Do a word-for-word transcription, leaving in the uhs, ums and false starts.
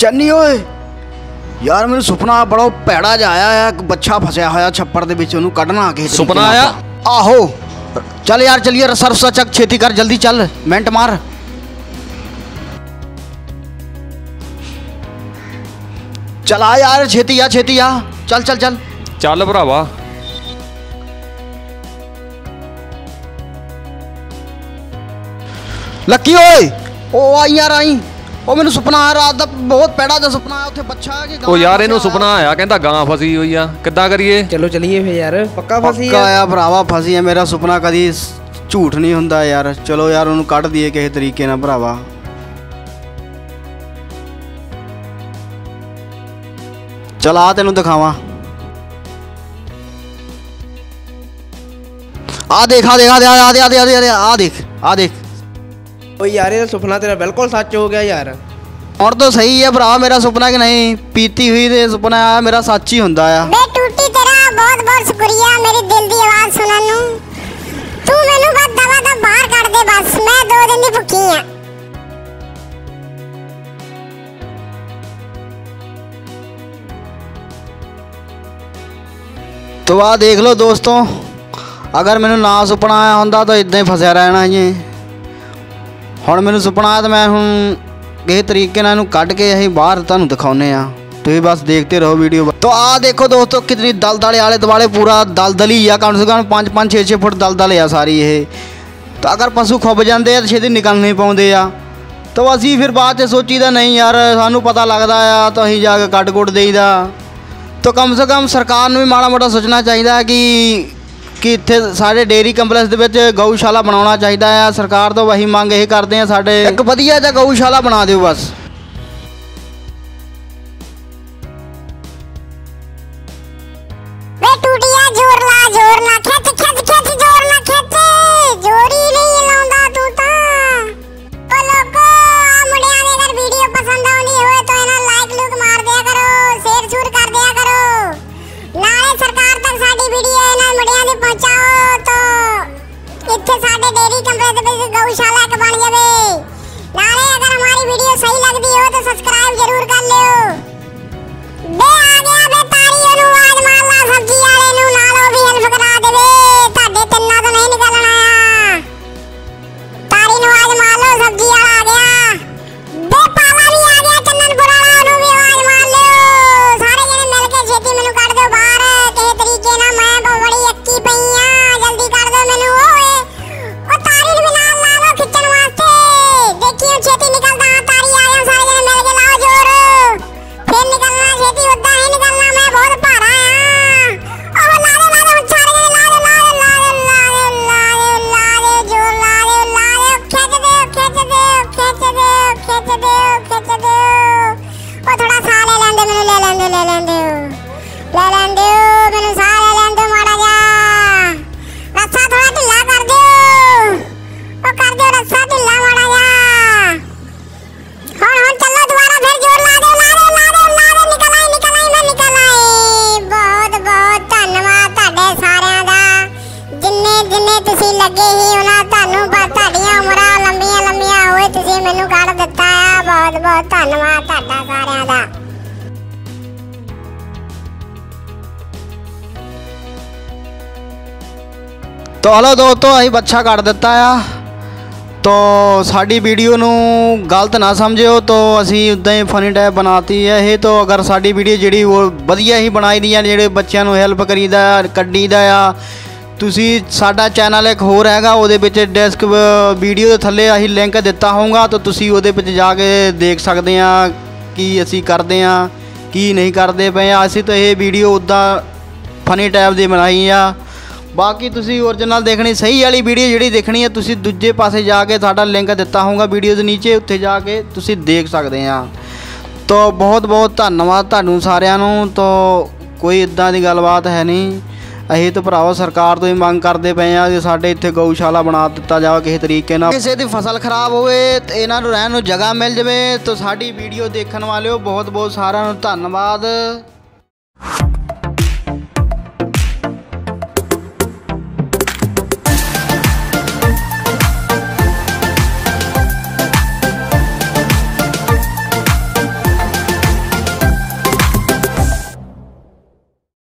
चन्नी ओए यार मैंने सुपना बड़ा भैड़ा जिहा आया है, बच्चा फसिया होया छप्पर दे विच, ओनू कढना किसे तरीके सुपना आया? आहो चल यार चलिए, रस्सा रुस्सा चक, छेती कर, जल्दी चल, मिनट मार। चला यार, छेती आ छेती आ, चल चल चल चल भरावा। लक्की ओए, ओ आई यार आई, ओ मैंने सुपना आया रात दा, बहुत पैड़ा दा सुपना आया, उत्थे बच्चा है कि ओ यार इनू सुपना आया, कहंदा गां फसी हुई आ, किद्दां करिए? चलो चलिए फिर यार, पक्का फसी है। पक्का आया भरावा, फसी है, मेरा सुपना कदी झूठ नहीं हुंदा यार। चलो यार उन्हें कढ़ दिए किसी तरीके ना भरावा। चल आ तेनू दिखावा, आ देख आ देख आ देख आ देख आ देख आ देख आ देख। ओ यार ये सुपना तेरा बिल्कुल सच हो गया यार। और तो सही है भरा, मेरा सुपना कि नहीं, पीती हुई ते सुपना आया मेरा सच ही हुंदा आ। बे टूटी तेरा बहुत बहुत शुक्रिया मेरी दिल दी आवाज सुनन नू। तू मैनू बस दवा दा बाहर कर दे, बस मैं दो दिन दी भुक्की हां। तो आ देख लो दोस्तों, अगर मैनू ना सुपना आया हुंदा तो इदां ही फसिया रहना जी। हुण मैनू सुपना आया तो मैं हुण किसी तरीके नाल कढ़ के असीं बाहर तुहानूं दिखाउने आ, तुसीं बस देखते रहो वीडियो। तो आ देखो दोस्तों, कितनी दलदल आले दुआले पूरा दलदल ही आ, कम से कम पाँच पाँच छे छे फुट दलदल आ सारी ये। तो अगर पशु खुब जाते हैं तो छेती निकल नहीं पाते आ, तो असीं फिर बाद च सोचीदा नहीं यार, सानूं पता लगता आ तो असीं जाके कट कुट देईदा। तो कम से कम सरकार नूं भी माड़ा मोटा सोचना चाहिए कि कि इत्थे साढ़े डेयरी कंपलैक्स दे विच गऊशाला बनाउणा चाहिए है। सरकार तो वही मंग यही करते हैं, साढ़े एक वधिया जिहा गऊशाला बना दिओ बस। बे टूटिया जोर ला जोर ला, खिच खिच खिच जोर ला खिच, जोर ही नहीं लाउंदा तू तां। ओ लोगो आ मुंडियां दे अगर वीडियो पसंद आउंदी होए तो इन्हां लाइक लूक मार दिया करो, शेयर शूर कर दिया करो, नाले सरकार तक साडी वीडियो इन्हां मुंडियां दी पहुंचाओ तो इत्थे साडे डेयरी कंपलैक्स दे विच गऊशाला एक बन जावे। नाले अगर हमारी वीडियो सही लगदी हो तो सब्सक्राइब जरूर कर लियो। बे आ गया बे तारी नू आवाज मार ला, सब्जी वाले नू नालो भी हेल्प करा देवे, ताडे तिन्ना तो नहीं निकलना आ। तारी नू आवाज मार लो, सब्जी वाला आ गया। बे पाला भी आ गया, चंदनपुर वाला, नू भी आवाज मार लो। सारे जने मिल के छेती मेनू कढ दो बाहर किसी तरीके ना, मैं बड़ी अक्की पई आ, जल्दी कर दो मेनू। ओए ओ तारी नू भी नाल ला लो खिच्चण वास्ते, देखियो छेती निकलदा। तारी आ जा, सारे जने मिल के लाओ जोर, फिर निकलना छेती, उदा ही निकलना, मैं बहुत भारा आ। ओह ला दे ला दे सारे जने, ला दे ला दे ला दे ला दे ला दे जोर, ला दे ला दे, खिच दे खिच दे खिच दे खिच दे खिच दे। ओ थोड़ा सा ले लेंदे मैनू, ले लेंदे ले लेंदे ले लेंदे मैनू, सा ले लेंदे माड़ा जा, रस्सा थोड़ा ढिला कर दो, ओ कर दो रस्सा ढिला माड़ा जा। हुण हुण चलो दोबारा फिर जोर ला दे ला दे ला दे ला दे, निकल आई निकल आई मैं निकल आई। बहुत बहुत धन्नवाद तुहाडे सारिਆਂ ਦਾ, जिन्ने जिन्ने तुसीं लगे ही उन्हां ਤੁਹਾਨੂੰ ਤੁਹਾਡੀਆਂ ਉਮਰਾਂ ਲੰਬੀਆਂ ਲੰਬੀਆਂ ਹੋਏ, ਤੁਸੀਂ ਮੈਨੂੰ ਕੱਢ ਦਿੱਤਾ ਆ। ਬਹੁਤ ਬਹੁਤ ਧੰਨਵਾਦ ਤੁਹਾਡਾ ਸਾਰਿਆਂ ਦਾ। तो हलो दोस्तों, असीं बच्चा कट दिता आ, तो साड़ी वीडियो नू गलत ना समझियो, तो असी उदा ही फनी टाइप बनाती है ये। तो अगर साड़ी वीडियो जी वो वधिया ही बनाई दी है, जेडे बच्चों को हैल्प करीदा कड्डीदा आ, तुसी साडा चैनल एक होर हैगा, उहदे विच डिस्क वीडियो दे थल्ले असीं लिंक दिता होगा, तो तुसी उहदे विच जाके देख सकते हैं कि असी करते हैं की नहीं करते पे। असी तो ये वीडियो उदा फनी टाइप की बनाई आ, बाकी तुसी ओरिजिनल देखनी सही वाली वीडियो जिहड़ी देखनी है, तुसी दूजे पासे जाके साडा लिंक दिता होगा वीडियो के नीचे, उत्थे जाके तुसी देख सकते हैं। तो बहुत बहुत धन्नवाद तुहानूं सारिਆਂ ਨੂੰ। तो कोई इदां दी गलबात है नहीं, असीं तो भरावा सरकार तो ही मंग करते पे आ कि साडे इत्थे गऊशाला बना दिता जाए किसी तरीके नाल। किसी दी फसल खराब होवे ते इन्हां नूं रहण नूं जगह मिल जावे। तो साडी वीडियो देखण वालिओ बहुत बहुत सारिਆਂ ਨੂੰ धन्नवाद।